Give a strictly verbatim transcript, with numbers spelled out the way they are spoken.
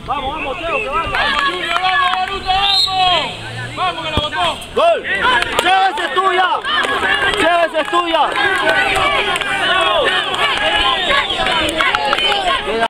Vamos, vamos, Teo, que vaya. ¡Vamos, Junior, vamos, Baruta, vamos! ¡Vamos, que la botó! ¡Gol! ¡Chévese es tuya! ¡Chévese es tuya!